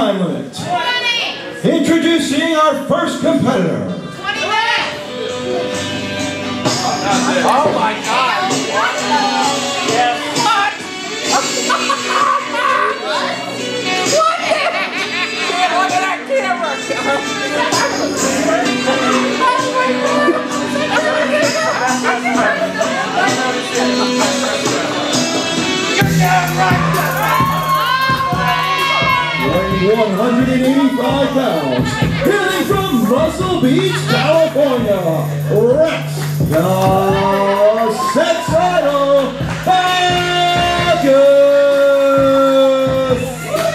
time limit. 20. Introducing our first competitor. 20 minutes. Oh my God. Yes. What? What? Look at that camera. You're damn right. Weighing 185 pounds, hailing from Muscle Beach, California, Rex, the sex idol, Bacchus!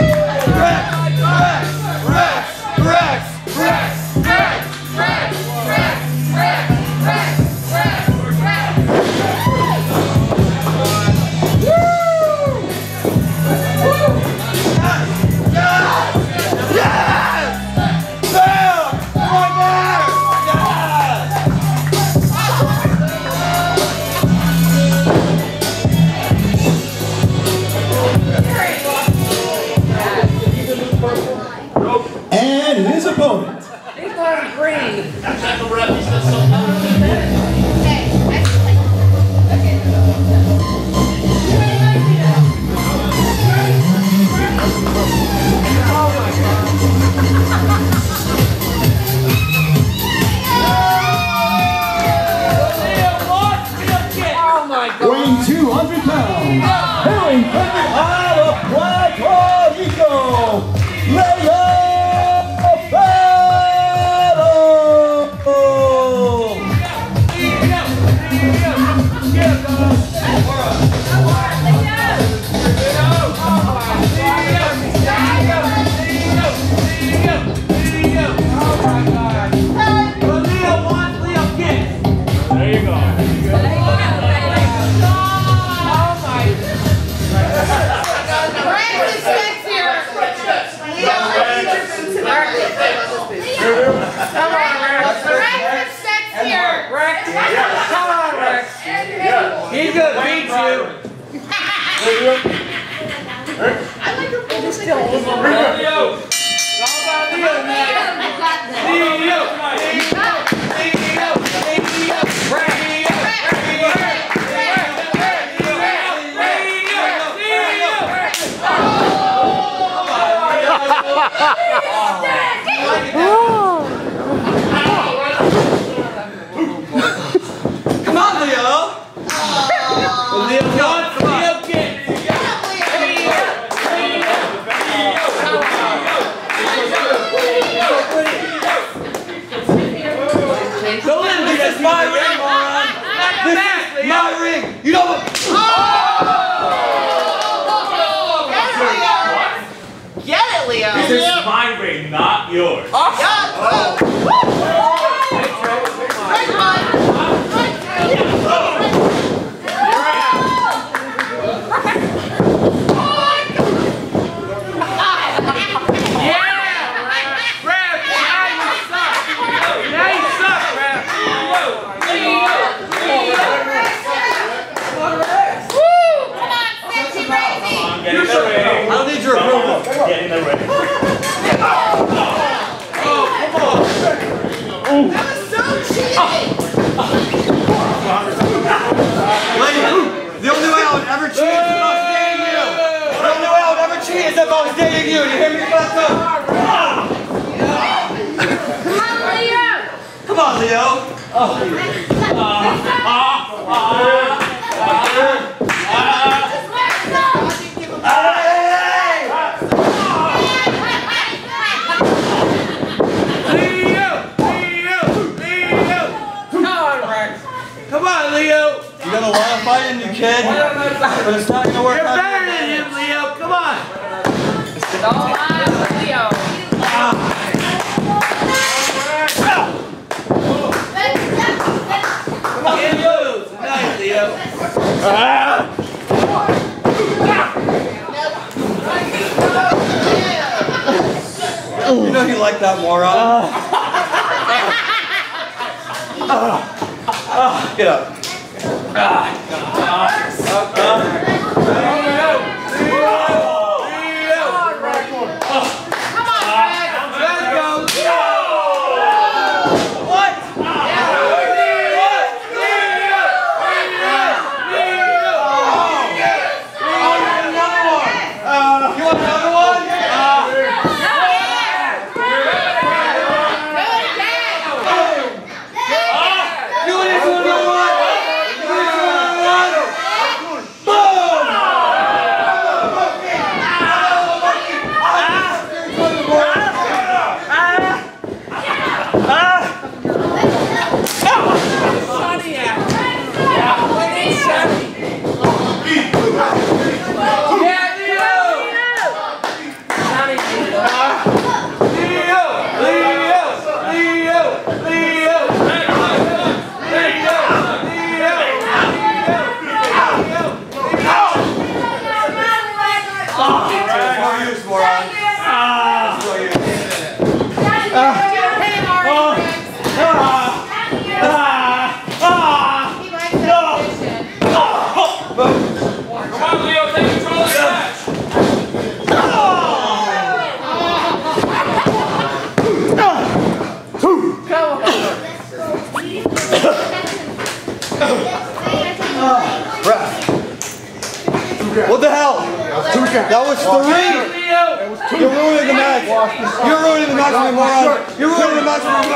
And his opponent. He's not green. Weighing 200 pounds, hailing from the Isle of Puerto Rico, Leo Fero! There you go. He's gonna beat you. I like her for this still. Leo. How about Leo, man? Leo. Come on, Leo! Leo, come on. Leo, get. Don't let him do this. My ring, moron! This is my ring! You know what? Get it, Leo. This is my ring, not yours. Get in the ring. I don't need your approval. Get in the ring. That was so cheating. Lady, the only way I would ever cheat is if I was dating you. The only way I would ever cheat is if I was dating you. You hear me? Come on, Leo. Come on, Leo. You got a lot of fighting, you kid. But it's not gonna work You're out. better than him, Leo. Come on. It's all eyes on Leo. Can't lose tonight, Leo. You know you like that, moron. Get up. 3. You're ruining the match. You're ruining the match for me, moron. You're ruining the match for me.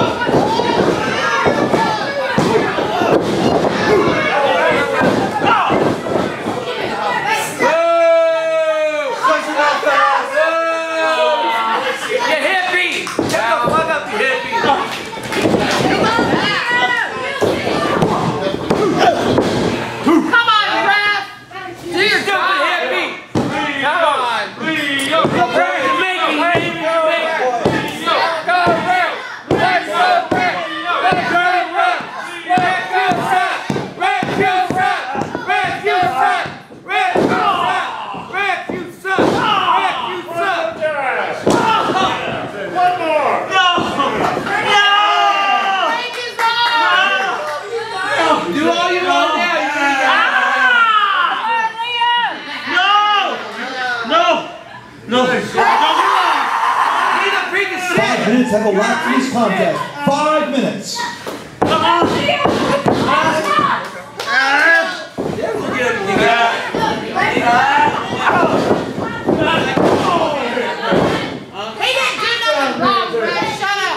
Minutes have elapsed in this contest. 5 minutes. He didn't do nothing wrong, Brad. Shut up.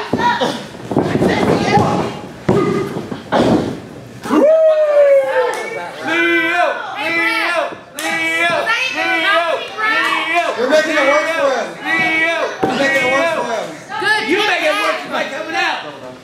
You're making it worse for him. You're making it worse for him. Good. You make it worse by coming out.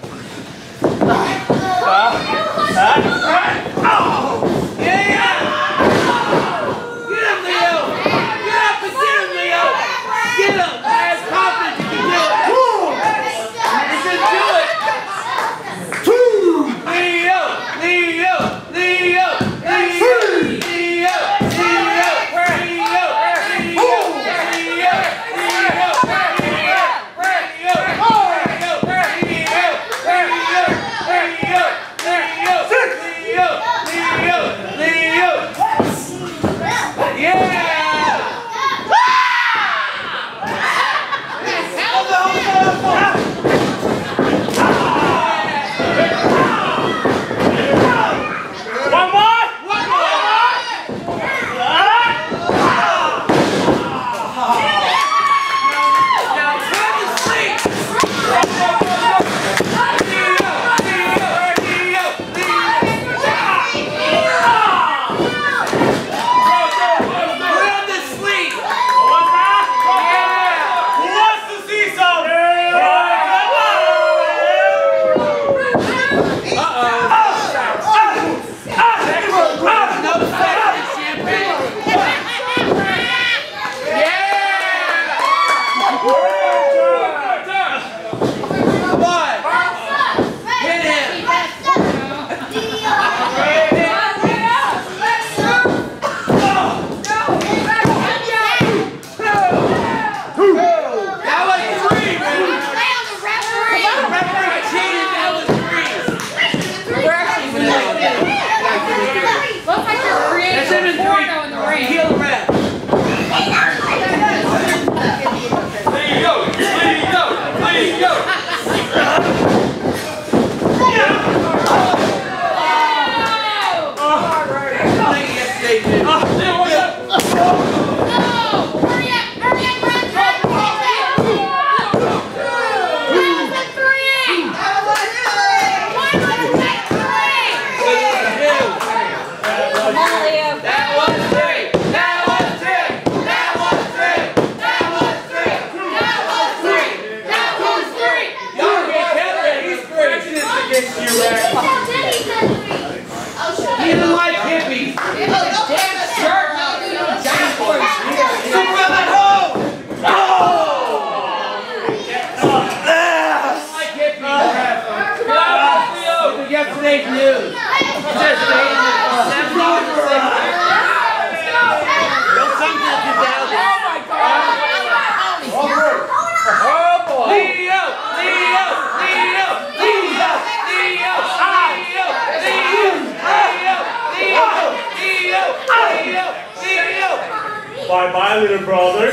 Yesterday's news. Bye-bye, little brother.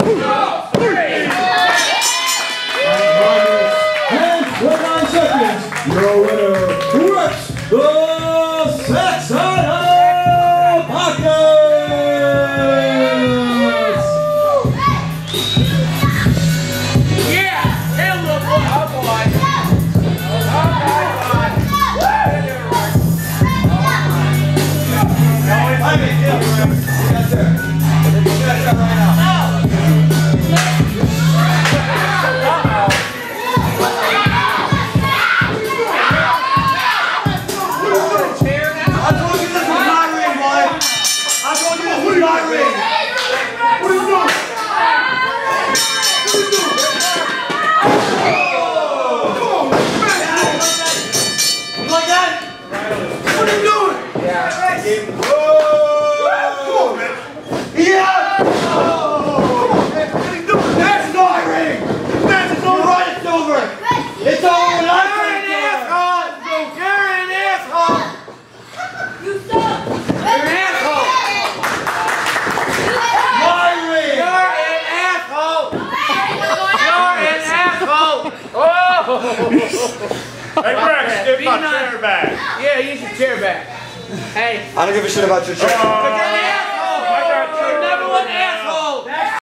And 29 seconds. Your winner, Rex the Saxon Bacchus. Yeah! Hell, little boy! Oh, boy! Hey, Rex, give my chair back. Yeah, use your chair back. Hey. I don't give a shit about your chair. I got Number one asshole.